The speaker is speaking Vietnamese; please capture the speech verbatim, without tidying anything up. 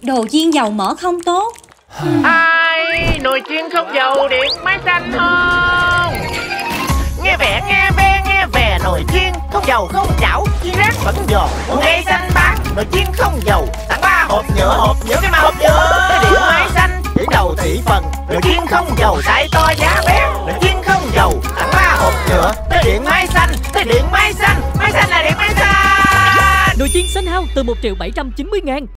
đồ chiên dầu mỡ không tốt. Ai nồi chiên không dầu điện máy xanh không? Nghe vẻ nghe ve nghe về nồi chiên không dầu không chảo, chiên rác vẫn giòn. Một cây xanh bán nồi chiên không dầu, tặng ba hộp nhựa, hộp nhựa cái mà hộp nhựa. Cái điện máy xanh chỉ đầu thị phần, nồi chiên không dầu xài to giá bé. Nồi chiên không dầu tặng ba hộp nhựa. Cái điện máy xanh, cái điện máy xanh, máy xanh là điện máy xanh. Nồi chiên xanh hao từ một triệu bảy trăm chín mươi ngàn.